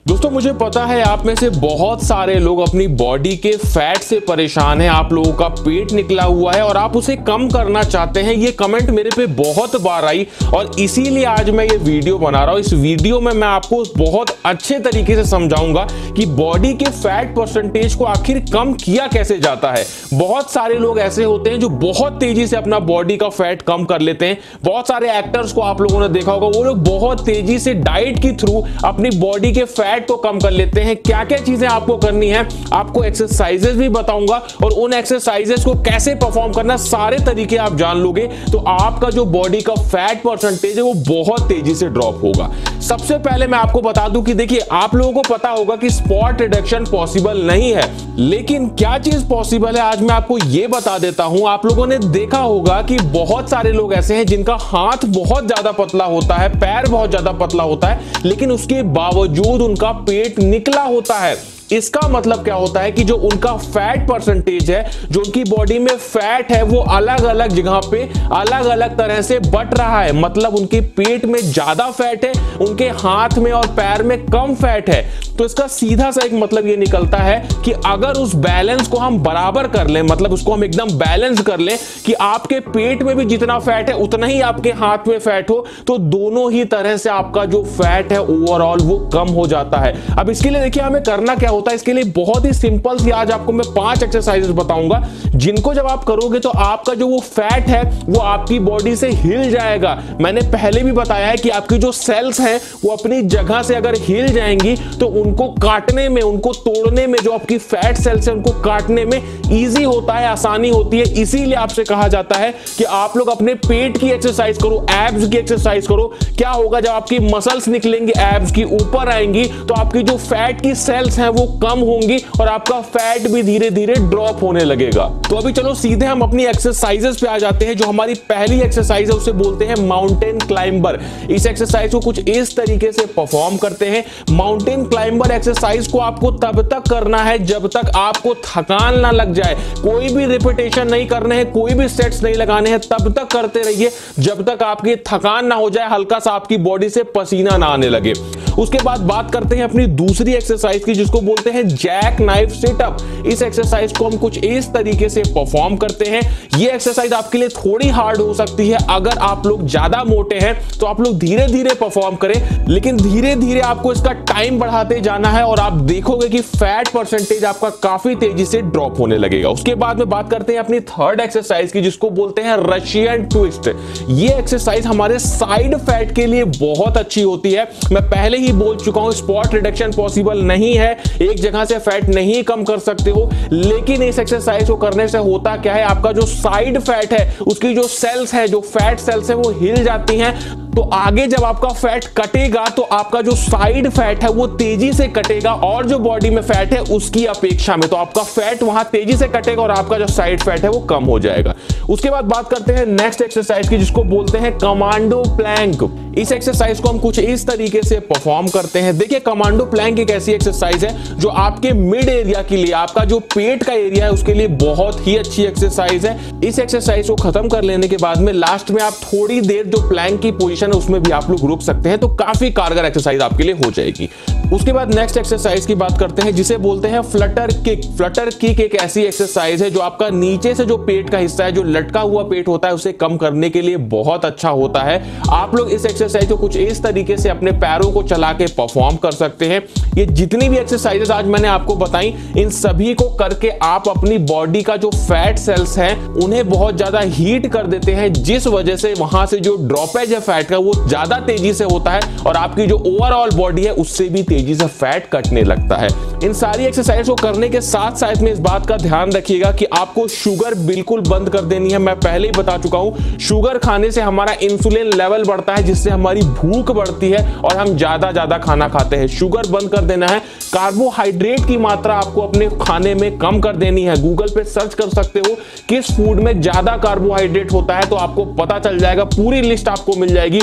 दोस्तों मुझे पता है आप में से बहुत सारे लोग अपनी बॉडी के फैट से परेशान हैं। आप लोगों का पेट निकला हुआ है और आप उसे कम करना चाहते हैं। ये कमेंट मेरे पे बहुत बार आई और इसीलिए आज मैं ये वीडियो बना रहा हूं। इस वीडियो में मैं आपको बहुत अच्छे तरीके से समझाऊंगा कि बॉडी के फैट परसेंटेज को आखिर कम किया कैसे जाता है। बहुत सारे लोग ऐसे होते हैं जो बहुत तेजी से अपना बॉडी का फैट कम कर लेते हैं। बहुत सारे एक्टर्स को आप लोगों ने देखा होगा, वो लोग बहुत तेजी से डाइट के थ्रू अपनी बॉडी के फैट को कम कर लेते हैं। क्या क्या चीजें आपको करनी है, आपको एक्सरसाइजेस भी बताऊंगा और उन एक्सरसाइजेस को कैसे परफॉर्म करना, सारे तरीके आप जान लोगे तो आपका जो बॉडी का फैट परसेंटेज है वो बहुत तेजी से ड्रॉप होगा। सबसे पहले मैं आपको बता दूं कि देखिए, आप लोगों को पता होगा कि स्पॉट रिडक्शन पॉसिबल नहीं है, लेकिन क्या चीज पॉसिबल है आज मैं आपको यह बता देता हूं। आप लोगों ने देखा होगा कि बहुत सारे लोग ऐसे हैं जिनका हाथ बहुत ज्यादा पतला होता है, पैर बहुत ज्यादा पतला होता है, लेकिन उसके बावजूद उनका पेट निकला होता है। इसका मतलब क्या होता है कि जो उनका फैट परसेंटेज है, जो उनकी बॉडी में फैट है, वो अलग अलग जगह पे अलग अलग तरह से बट रहा है। मतलब उनके पेट में ज्यादा फैट है, उनके हाथ में और पैर में कम फैट है। तो इसका सीधा सा एक मतलब ये निकलता है कि अगर उस बैलेंस को हम बराबर कर लें, मतलब उसको हम एकदम बैलेंस कर लें कि आपके पेट में भी जितना फैट है उतना ही आपके हाथ में फैट हो, तो दोनों ही तरह से आपका जो फैट है ओवरऑल वो कम हो जाता है। अब इसके लिए देखिए हमें करना क्या होता है। इसके लिए बहुत ही सिंपल सी आज आपको मैं 5 एक्सरसाइजेस बताऊंगा, जिनको जब आप करोगे तो आपका जो वो फैट है वो आपकी बॉडी से हिल जाएगा। मैंने पहले भी बताया है कि आपकी जो सेल्स हैं वो अपनी जगह से अगर हिल जाएंगी तो उनको काटने में, उनको तोड़ने में, जो आपकी फैट सेल्स है उनको काटने में इजी होता है, आसानी होती है। इसीलिए आपसे कहा जाता है कि आप लोग अपने पेट की एक्सरसाइज करो, एब्स की एक्सरसाइज करो। क्या होगा, जब आपकी मसल्स निकलेंगे, एब्स की ऊपर आएंगी, तो आपकी जो फैट की सेल्स हैं वो कम होंगी और आपका फैट भी धीरे धीरे ड्रॉप होने लगेगा। तो अभी चलो सीधे हम अपनी एक्सरसाइजेस पे आ जाते हैं। जो हमारी पहली एक्सरसाइज है उसे बोलते हैं माउंटेन क्लाइंबर। इस एक्सरसाइज को कुछ इस तरीके से परफॉर्म करते हैं। माउंटेन क्लाइंबर एक्सरसाइज को आपको तब तक करना है जब तक आपको थकान ना लग जाए। कोई भी रिपीटेशन नहीं करने हैं, कोई भी सेट्स नहीं लगाने हैं, तब तक करते रहिए जब तक आपकी थकान ना हो जाए, हल्का सा आपकी बॉडी से पसीना ना आने लगे। उसके बाद बात करते हैं अपनी दूसरी एक्सरसाइज की, जिसको बोलते हैं जैक नाइफ सिटअप। इस एक्सरसाइज को हम कुछ इस तरीके से परफॉर्म करते हैं। यह एक्सरसाइज आपके लिए थोड़ी हार्ड हो सकती है। अगर आप लोग ज्यादा मोटे हैं तो आप लोग धीरे धीरे परफॉर्म करें, लेकिन धीरे धीरे आपको इसका टाइम बढ़ाते जाना है और आप देखोगे कि फैट परसेंटेज आपका काफी तेजी से ड्रॉप होने लगेगा। उसके बाद में बात करते हैं अपनी थर्ड एक्सरसाइज की, जिसको बोलते हैं रशियन ट्विस्ट। यह एक्सरसाइज हमारे साइड फैट के लिए बहुत अच्छी होती है। मैं पहले ही बोल चुका हूं, स्पॉट रिडक्शन पॉसिबल नहीं है, एक जगह से फैट नहीं कम कर सकते हो, लेकिन इस एक्सरसाइज को करने से होता क्या है, आपका जो साइड फैट है उसकी जो सेल्स है, जो फैट सेल्स है वो हिल जाती हैं। तो आगे जब आपका फैट कटेगा तो आपका जो साइड फैट है वो तेजी से कटेगा और जो बॉडी में फैट है उसकी अपेक्षा में, तो आपका फैट वहां तेजी से कटेगा और आपका जो साइड फैट है वो कम हो जाएगा। उसके बाद बात करते हैं नेक्स्ट एक्सरसाइज की, जिसको बोलते हैं कमांडो प्लैंक। इस एक्सरसाइज को हम कुछ इस तरीके से परफॉर्म करते हैं। देखिए, कमांडो प्लैंक एक ऐसी एक्सरसाइज है जो आपके मिड एरिया के लिए, आपका जो पेट का एरिया है उसके लिए बहुत ही अच्छी एक्सरसाइज है। इस एक्सरसाइज को खत्म कर लेने के बाद में लास्ट में आप थोड़ी देर जो प्लैंक की पोजीशन है उसमें भी आप लोग रुक सकते हैं, तो काफी कारगर एक्सरसाइज आपके लिए हो जाएगी। उसके बाद नेक्स्ट एक्सरसाइज की बात करते हैं, जिसे बोलते हैं फ्लटर किक। फ्लटर किक एक ऐसी एक्सरसाइज है जो आपका नीचे से जो पेट का हिस्सा है, जो लटका हुआ पेट होता है, उसे कम करने के लिए बहुत अच्छा होता है। आप लोग इस एक्सरसाइज को कुछ इस तरीके से अपने पैरों को चला के परफॉर्म कर सकते हैं। ये जितनी भी एक्सरसाइजेस आज मैंने आपको बताई, इन सभी को करके आप अपनी बॉडी का जो फैट सेल्स हैं उन्हें बहुत ज्यादा हीट कर देते हैं, जिस वजह से वहां से जो ड्रॉपेज है फैट का वो ज्यादा तेजी से होता है और आपकी जो ओवरऑल बॉडी है उससे भी तेजी से फैट कटने लगता है। इन सारी एक्सरसाइज को करने के साथ साथ में इस बात का ध्यान रखिएगा कि आपको शुगर बिल्कुल बंद कर देनी है। मैं पहले ही बता चुका हूं, शुगर खाने से हमारा इंसुलिन लेवल बढ़ता है, जिससे हमारी भूख बढ़ती है और हम ज्यादा खाना खाते हैं। शुगर बंद कर देना है। कार्बोहाइड्रेट की मात्रा आपको अपने खाने में कम कर देनी है। गूगल पे सर्च कर सकते हो किस फूड में ज्यादा कार्बोहाइड्रेट होता है, तो आपको पता चल जाएगा, पूरी लिस्ट आपको मिल जाएगी।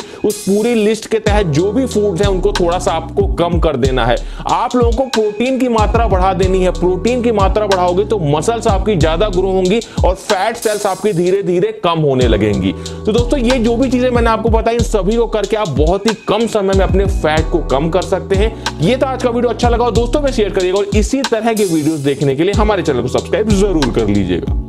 उस पूरी लिस्ट के तहत जो भी फूड्स हैं उनको थोड़ा सा आपको कम कर देना है। आप लोगों को प्रोटीन की मात्रा बढ़ा देनी है। प्रोटीन की मात्रा बढ़ाओगे तो मसल्स आपकी ज्यादा ग्रो होंगी और फैट सेल्स आपकी धीरे धीरे कम होने लगेंगी। तो दोस्तों ये जो भी चीजें मैंने आपको बताई, इन सभी को करके आप बहुत ही कम समय में अपने फैट को कम कर सकते हैं। ये था आज का वीडियो, अच्छा लगा और दोस्तों में शेयर करिएगा और इसी तरह के वीडियोस देखने के लिए हमारे चैनल को सब्सक्राइब जरूर कर लीजिएगा।